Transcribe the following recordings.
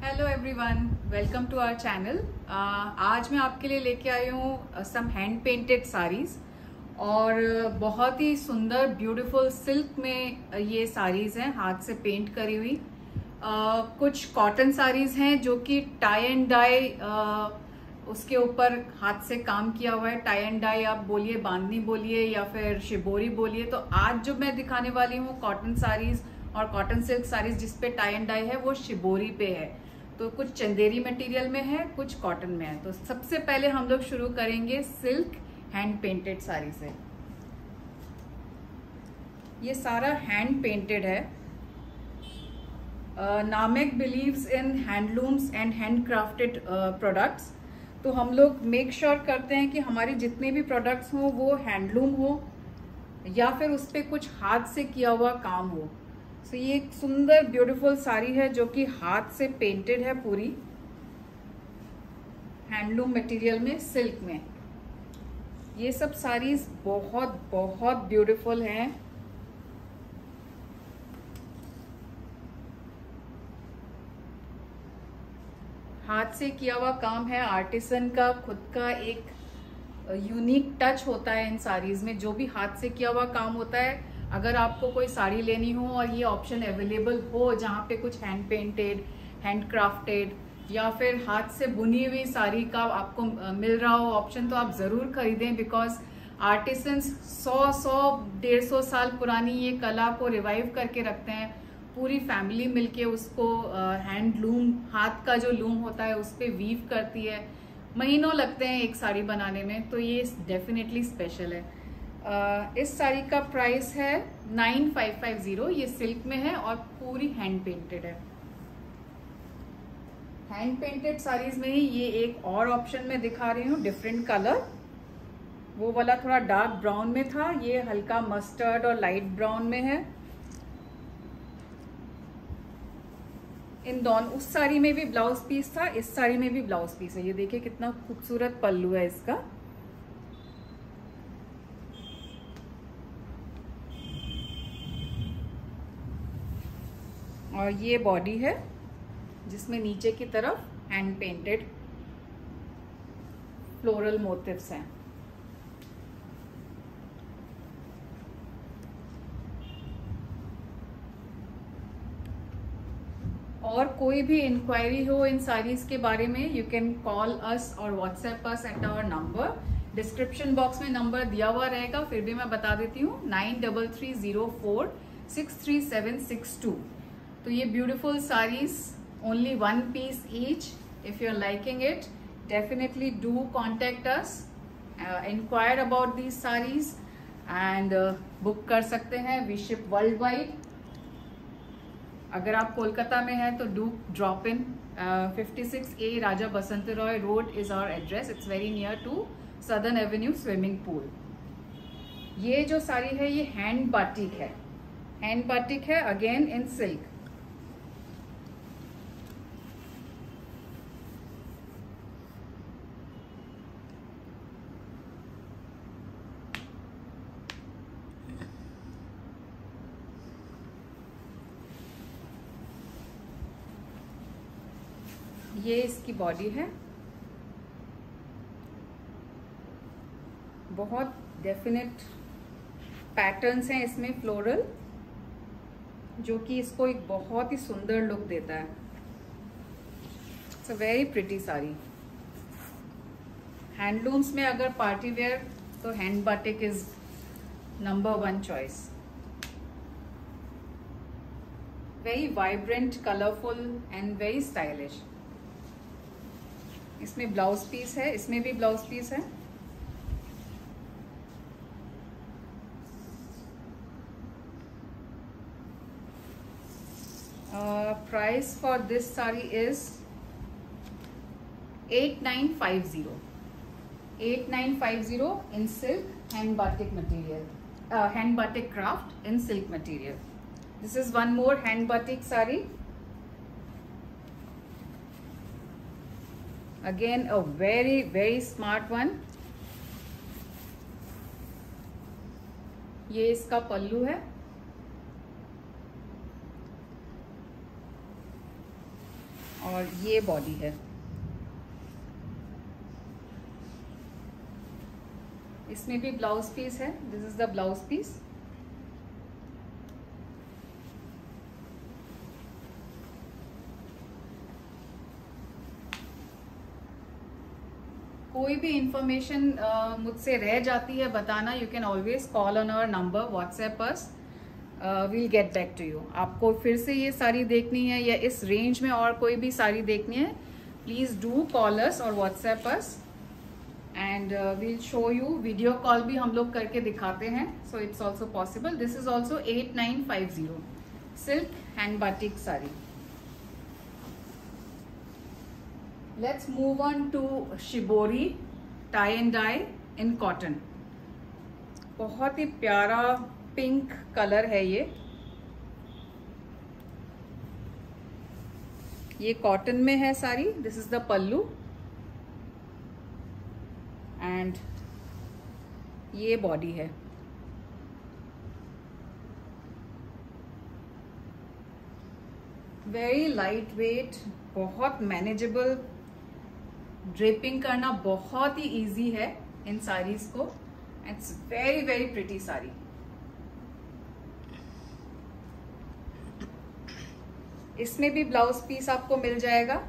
Hello everyone, welcome to our channel. आज मैं आपके लिए लेके आई हूँ सम हैंड पेंटेड साड़ीज और बहुत ही सुंदर ब्यूटीफुल सिल्क में ये साड़ीज हैं, हाथ से पेंट करी हुई। कुछ कॉटन साड़ीज हैं जो कि टाई एंड डाई उसके ऊपर हाथ से काम किया हुआ है। टाई एंड डाई आप बोलिए, बांधनी बोलिए या फिर शिबोरी बोलिए। तो आज जो मैं दिखाने वाली हूँ कॉटन साड़ीज और कॉटन सिल्क साड़ीज जिसपे टाई एंड डाई है वो शिबोरी पे है। तो कुछ चंदेरी मटेरियल में है, कुछ कॉटन में है। तो सबसे पहले हम लोग शुरू करेंगे सिल्क हैंड पेंटेड साड़ी से। ये सारा हैंड पेंटेड है। नामेक believes in handlooms and hand crafted products. तो हम लोग मेक श्योर करते हैं कि हमारी जितने भी प्रोडक्ट्स हो वो हैंडलूम हो या फिर उस पर कुछ हाथ से किया हुआ काम हो। तो ये एक सुंदर ब्यूटीफुल साड़ी है जो कि हाथ से पेंटेड है, पूरी हैंडलूम मटेरियल में, सिल्क में। ये सब साड़ीज बहुत बहुत ब्यूटीफुल हैं। हाथ से किया हुआ काम है, आर्टिसन का खुद का एक यूनिक टच होता है इन साड़ीज में। जो भी हाथ से किया हुआ काम होता है, अगर आपको कोई साड़ी लेनी हो और ये ऑप्शन अवेलेबल हो जहाँ पे कुछ हैंड पेंटेड, हैंड क्राफ्टेड या फिर हाथ से बुनी हुई साड़ी का आपको मिल रहा हो ऑप्शन, तो आप जरूर खरीदें। बिकॉज आर्टिसंस 100-150 साल पुरानी ये कला को रिवाइव करके रखते हैं। पूरी फैमिली मिलके उसको हैंडलूम, हाथ का जो लूम होता है उस पर वीव करती है। महीनों लगते हैं एक साड़ी बनाने में, तो ये डेफिनेटली स्पेशल है। इस साड़ी का प्राइस है 9550। ये सिल्क में है और पूरी हैंड पेंटेड है। हैंड पेंटेड साड़ीज में ही ये एक और ऑप्शन में दिखा रही हूँ, डिफरेंट कलर। वो वाला थोड़ा डार्क ब्राउन में था, ये हल्का मस्टर्ड और लाइट ब्राउन में है। इन दोनों, उस साड़ी में भी ब्लाउज पीस था, इस साड़ी में भी ब्लाउज पीस है। ये देखिए कितना खूबसूरत पल्लू है इसका। और ये बॉडी है जिसमें नीचे की तरफ हैंड पेंटेड फ्लोरल मोटिव्स हैं। और कोई भी इंक्वायरी हो इन साड़ीज के बारे में, you can call us or whatsapp us at our number. Description box में नंबर दिया हुआ रहेगा, फिर भी मैं बता देती हूँ, 9330463762। तो ये beautiful saris, only 1 piece each. If you're liking it, definitely do contact us, inquire about these sarees and book कर सकते हैं। We ship worldwide. अगर आप कोलकाता में हैं तो do drop in. 56A Raja Basant Roy road is our address. It's very near to Southern Avenue swimming pool. ये जो साड़ी है ये हैंड बाटिक है। हैंड बाटिक है अगेन इन सिल्क। ये इसकी बॉडी है। बहुत डेफिनेट पैटर्न्स हैं इसमें फ्लोरल, जो कि इसको एक बहुत ही सुंदर लुक देता है। It's a very pretty sari. Handlooms में अगर पार्टी वेयर तो hand batik is number 1 choice. Very vibrant, colourful and very stylish. इसमें ब्लाउज पीस है, इसमें भी ब्लाउज पीस है। Price for this sari is 8950। 8950 in silk hand batik material, hand batik craft in silk material. This is one more hand batik sari. Again a very smart one. ये इसका पल्लू है। और ये बॉडी है। इसमें भी ब्लाउज पीस है। This is the blouse piece. कोई भी इंफॉर्मेशन मुझसे रह जाती है बताना, you can always call on our number, whatsapp us, we'll get back to you. आपको फिर से ये साड़ी देखनी है या इस रेंज में और कोई भी साड़ी देखनी है, please do call us or whatsapp us and we'll show you. Video call भी हम लोग करके दिखाते हैं, so it's also possible. This is also 8950 silk hand batik sari. Let's move on to shibori tie and dye in cotton. बहुत ही प्यारा pink colour है ये कॉटन में है sari. This is the pallu and ये बॉडी है। वेरी लाइट वेट, बहुत मैनेजेबल, ड्रेपिंग करना बहुत ही इजी है इन साड़ीज को। It's very very pretty sari. इसमें भी ब्लाउज पीस आपको मिल जाएगा।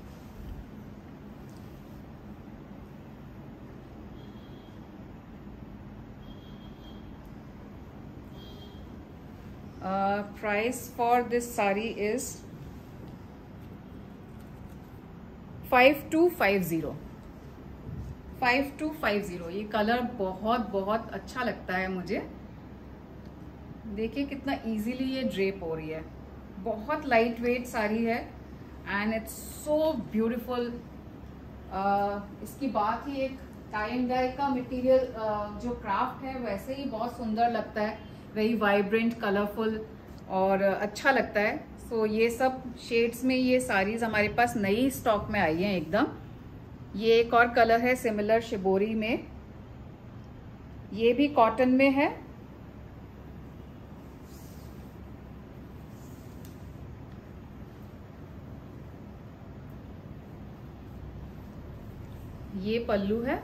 Price for this sari is 5250। 5250। ये कलर बहुत बहुत अच्छा लगता है मुझे। देखिए कितना इजीली ये ड्रेप हो रही है। बहुत लाइट वेट साड़ी है एंड इट्स सो ब्यूटीफुल। इसकी बात ही एक टाई एंड डाई का मटेरियल जो क्राफ्ट है वैसे ही बहुत सुंदर लगता है, वेरी वाइब्रेंट, कलरफुल और अच्छा लगता है। सो ये सब शेड्स में ये साड़ीज हमारे पास नई स्टॉक में आई हैं एकदम। ये एक और कलर है सिमिलर शिबोरी में, ये भी कॉटन में है। ये पल्लू है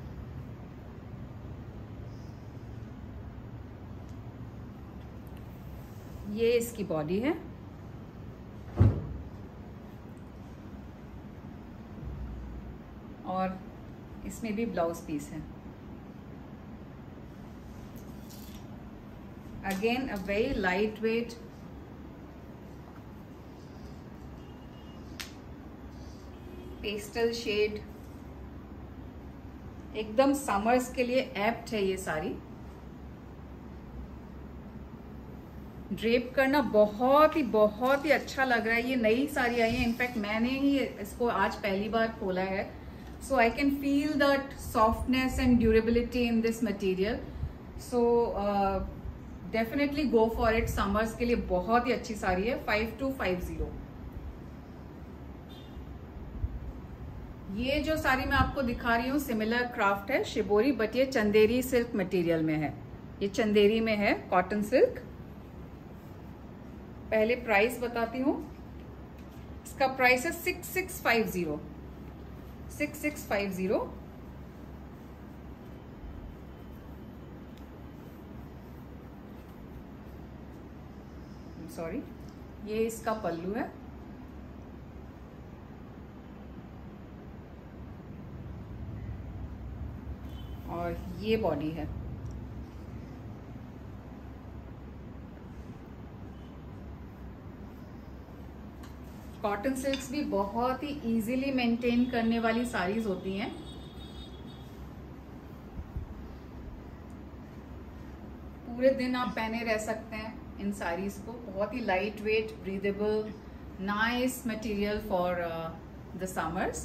ये इसकी बॉडी है और इसमें भी ब्लाउज पीस है। Again a very light weight, pastel shade, एकदम समर्स के लिए एप्ट है ये साड़ी। ड्रेप करना बहुत ही अच्छा लग रहा है। ये नई साड़ी आई है, इनफैक्ट मैंने ही इसको आज पहली बार खोला है। So I can feel that softness and durability in this material. So definitely go for it. Summers के लिए बहुत ही अच्छी साड़ी है। 5250। ये जो साड़ी मैं आपको दिखा रही हूँ सिमिलर क्राफ्ट है शिबोरी, बट ये चंदेरी सिल्क मटेरियल में है। ये चंदेरी में है, कॉटन सिल्क। पहले प्राइस बताती हूँ। इसका प्राइस है 6650। 6650। सॉरी, ये इसका पल्लू है और ये बॉडी है। कॉटन सिल्क्स भी बहुत ही इजीली मेंटेन करने वाली साड़ीज होती हैं। पूरे दिन आप पहने रह सकते हैं इन साड़ीज को। बहुत ही light weight, breathable, nice material for the summers.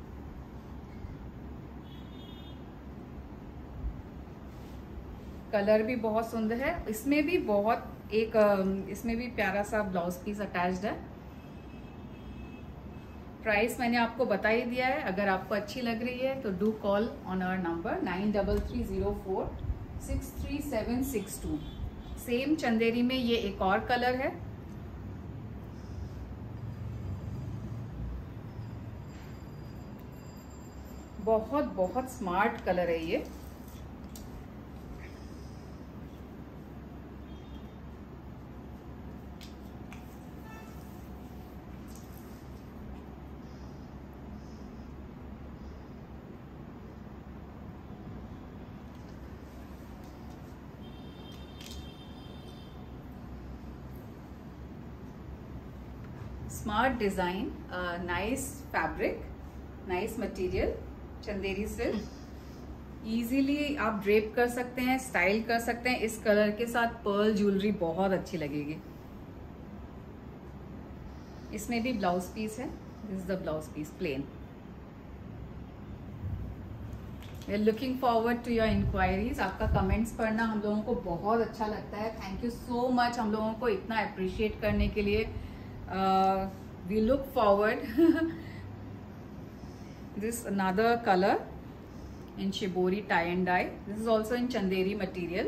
Colour भी बहुत सुंदर है। इसमें भी इसमें भी प्यारा सा ब्लाउज पीस अटैच्ड है। प्राइस मैंने आपको बता ही दिया है। अगर आपको अच्छी लग रही है तो do call on our number 9330463762। Same Chanderi में ये एक और कलर है। बहुत बहुत स्मार्ट कलर है ये। Smart design, nice fabric, nice material, Chanderi silk. Easily आप ड्रेप कर सकते हैं, स्टाइल कर सकते हैं। इस कलर के साथ पर्ल ज्वेलरी बहुत अच्छी लगेगी। इसमें भी ब्लाउज पीस है। This is the blouse piece, plain. We are looking forward to your inquiries. आपका कमेंट्स पढ़ना हम लोगों को बहुत अच्छा लगता है। थैंक यू सो मच हम लोगों को इतना अप्रिशिएट करने के लिए। We look forward. This another color in shibori tie and dye. This is also in chanderi material.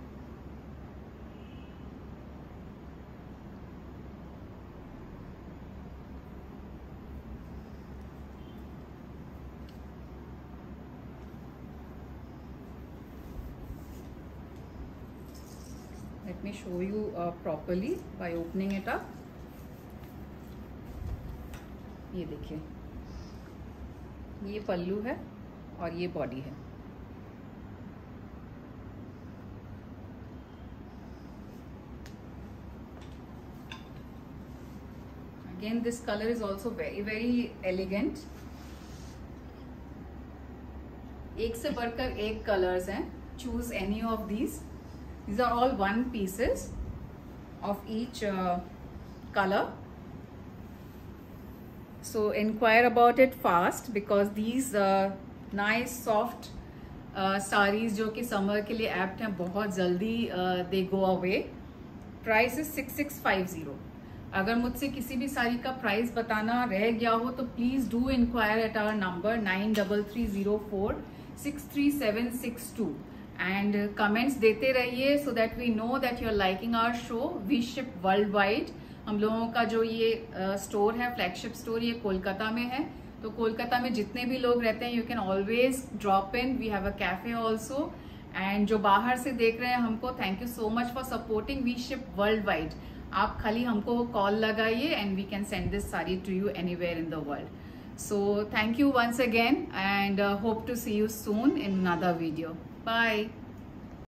Let me show you properly by opening it up. ये देखिए, ये पल्लू है और ये बॉडी है। Again this colour is also very very elegant. एक से बढ़कर एक कलर्स हैं। Choose any of these are all one pieces of each color. So inquire about it fast because these nice soft sarees जो कि summer के लिए apt हैं, बहुत जल्दी they go away. Price is 6650. अगर मुझसे किसी भी साड़ी का प्राइस बताना रह गया हो तो please do inquire at our number 9330463762 and comments देते रहिए so that we know that you are liking our show. We ship worldwide. हम लोगों का जो ये स्टोर है, फ्लैगशिप स्टोर, ये कोलकाता में है। तो कोलकाता में जितने भी लोग रहते हैं, you can always drop in. We have a cafe also. And जो बाहर से देख रहे हैं हमको, thank you so much for supporting. We ship world wide. आप खाली हमको कॉल लगाइए and we can send this sari to you anywhere in the world. So thank you once again and hope to see you soon in another video. Bye.